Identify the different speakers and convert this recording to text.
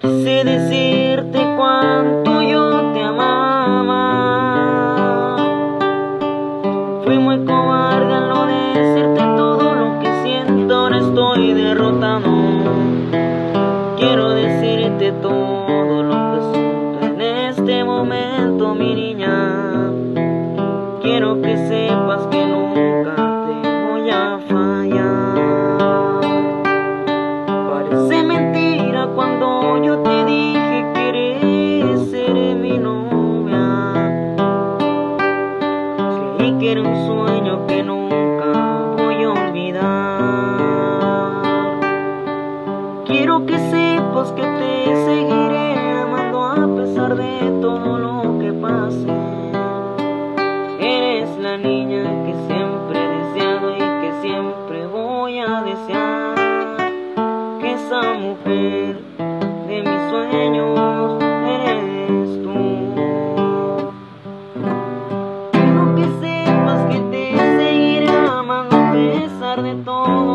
Speaker 1: Sé decirte cuánto yo te amaba. Fui muy cobarde al no decirte todo lo que siento. Ahora estoy derrotado. Quiero decirte todo lo que siento en este momento, mi niña. Quiero que sepas que nunca te voy a fallar. Parece mentira cuando yo te dije que querés ser mi novia. Creí que era un sueño que nunca voy a olvidar. Quiero que sepas que te seguiré amando a pesar de todo lo que pase. Eres la niña que siempre he deseado y que siempre voy a desear. Que esa mujer de mis sueños eres tú. Quiero que sepas que te seguiré amando a pesar de todo